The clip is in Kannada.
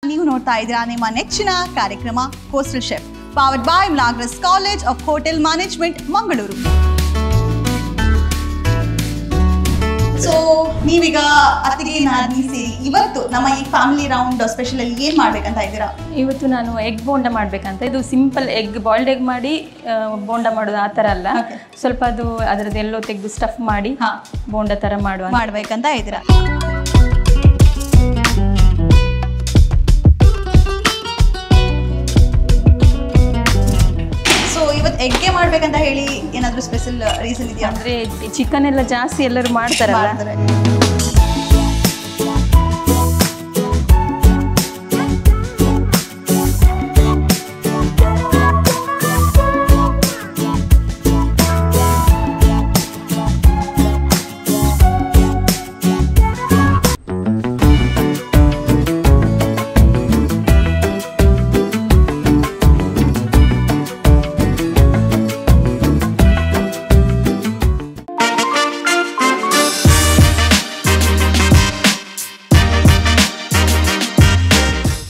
ನೀವು ನೋಡ್ತಾ ಇದ್ದೀರಾ ನಿಮ್ಮ ನೆಚ್ಚಿನ ಕಾರ್ಯಕ್ರಮ coastal chef powered by Milagres college of hotel management Mangaluru. So ನೀವೀಗ ಅತ್ತಿಗೆ ನಾದಿನಿ ಸೇರಿ ಇವತ್ತು ನಮ್ಮ ಈ ಫ್ಯಾಮಿಲಿ ರೌಂಡ್ ಸ್ಪೆಷಲ್ ಅಲ್ಲಿ ಏನ್ ಮಾಡ್ಬೇಕಂತ ಇದ್ದೀರಾ? ಇವತ್ತು ನಾನು ಎಗ್ ಬೋಂಡ ಮಾಡ್ಬೇಕಂತ. ಇದು ಸಿಂಪಲ್ ಎಗ್ ಬಾಯ್ಲ್ಡ್ ಎಗ್ ಮಾಡಿ ಬೋಂಡ ಮಾಡೋದು ಆ ಥರ ಅಲ್ಲ, ಸ್ವಲ್ಪ ಅದು ಅದರದ್ದು ಎಲ್ಲೋ ತೆಗೆದು ಸ್ಟಫ್ ಮಾಡಿ ಬೋಂಡ ಥರ ಮಾಡ್ಬೇಕಂತ ಇದ್ದೀರಾ? ಇವತ್ತು ಎಗ್ಗೆ ಮಾಡ್ಬೇಕಂತ ಹೇಳಿ ಏನಾದರೂ ಸ್ಪೆಷಲ್ ರೀಸನ್ ಇದೆಯಾ? ಅಂದರೆ ಚಿಕನ್ ಎಲ್ಲ ಜಾಸ್ತಿ ಎಲ್ಲರೂ ಮಾಡ್ತಾರಲ್ಲ.